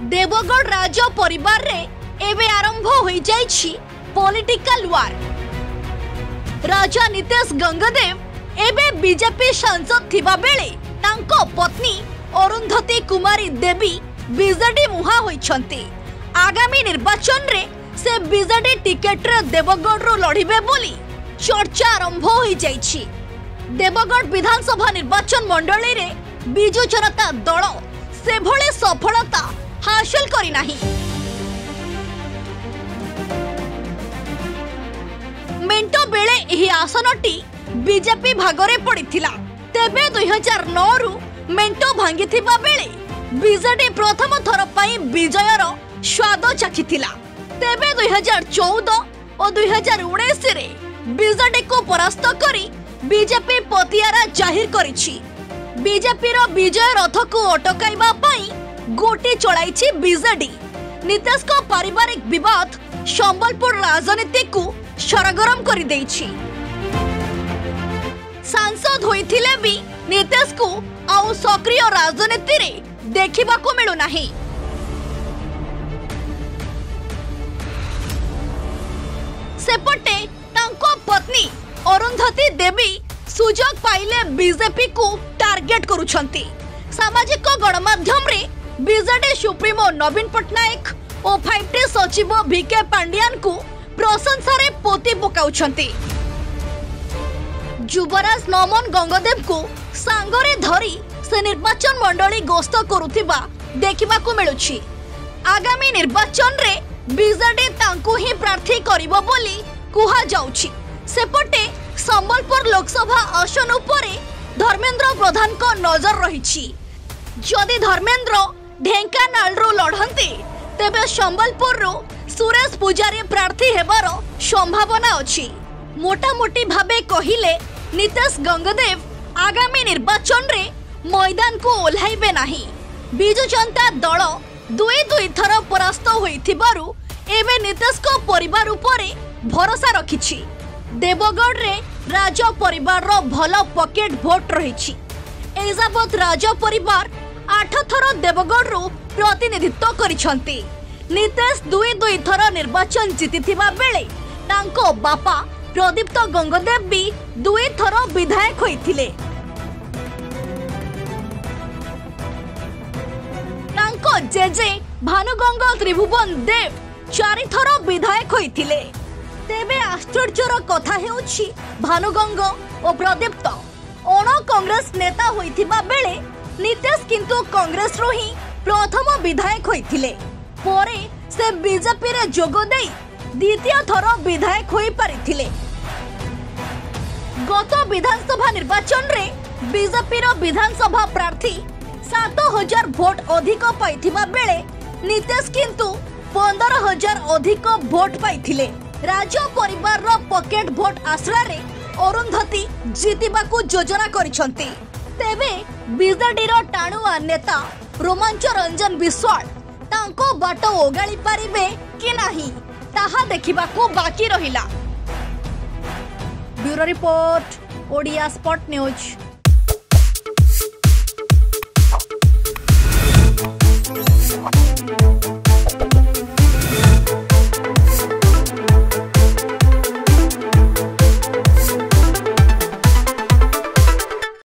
देवगढ़ राज परिवार रे एबे आरंभ होई जाइछि पॉलिटिकल वार। राजा नितेश गंगदेव एबे बीजेपी सांसद थिबा बेले तांको पत्नी अरुंधती कुमारी देवी बीजेडी मुहा होइछन्ती। आगामी निर्वाचन रे से बीजेडी टिकेट रे देवगढ़ रो लढिबे बोली चर्चा आरंभ होई जाइछि। देवगढ़ विधानसभा निर्वाचन मंडली रे बिजु जनता दल से भले सफलता हासिल करी नाही। मेंटो बेले एही आसनटी बीजेपी भागरे पड़िथिला। तेबे 2009 रु मेंटो भांगिथिबा बेले बीजेडी प्रथम थर पई विजयर स्वाद चाखिथिला। तेबे 2014 और 2019 रे बीजेडी को परास्त करी बीजेपी पतियारा जाहिर करिछि। बीजेपी रो विजय रथ को अटकाइबा पई गोटी चलाइछि बीजेडी। नितेश को पारिवारिक विवाद संबलपुर राजनीति को सरगरम कर देइछि। सांसद होइथिले भी नितेश को आउ सक्रिय राजनीति रे देखिबा को मिलु नाही। सेपटे तांको पत्नी अरुंधती देवी सुजोग पाइले बीजेपी को टार्गेट करुछंती। सामाजिक गणमाध्यम रे बीजेडी सुप्रीमो नवीन पटनायक और 5T सचिव VK पांड्यान को प्रशंसा रे पोती पकाउछंती। युवराज नमन गंगदेव को सांगरे धरी से निर्वाचन मंडली गस्त करुथिबा देखिबा को मिलुछि। आगामी निर्वाचन रे बीजेडी तांको ही प्रार्थी करिवो बोली कुहा जाउछि। सेपटे संबलपुर लोकसभा आसन उपरे धर्मेंद्र प्रधान को नजर रहिछि। जदि धर्मेंद्र ढेंकानाल रो लढंते तेबे संबलपुर रो सुरेश पुजारी प्रार्थी हेबार संभावना अछि। मोटामोटी भाबे कहिले नितेश गंगदेव आगामी निर्वाचन रे मैदान को ओल्हाइबे नाही। बिजु जनता दल दुई थर परास्त होइथिबारु एबे नितेश को परिवार उपरे भरोसा रखिछि। देवगढ़ रे राज परिवार रो भलो पॉकेट भोट रहिछि। एजाबत राज परिवार 8 थर देवगढ़ रो प्रतिनिधित्व करिछंती। नितेश दुई थर निर्वाचन जीतिथिबा बेले तांको बापा प्रदीप्त गंगदेव भी 2 थर विधायक होइथिले। तांको जेजे भानुगंग त्रिभुवन देव 4 थर विधायक होइथिले। तेबे आश्चर्यर कथा हेउछि भानुगंग और प्रदीप्त अण कांग्रेस नेता होइथिबा बेले नितेश किंतु कांग्रेस रो ही प्रथम विधायक होइथिले। परे से बीजेपी रे जोगो देई द्वितीय थर विधायक होई परिथिले। गत विधानसभा निर्वाचन रे बीजेपी रो विधानसभा प्रार्थी 7000 वोट अधिक पाइथिबा बेले नितेश किंतु 15000 अधिक वोट पाइथिले। राज परिवार रो पॉकेट भोट आश्रा रे अरुंधती जीतिबा को योजना करिसंती। तेबे बीजेडी रो टाणुआ नेता रोमांच रंजन विश्वाल तांको बाट ओगाली पारिबे कि नाही ताहा देखिबा को बाकी रहिला। Bureau report Odia spot news.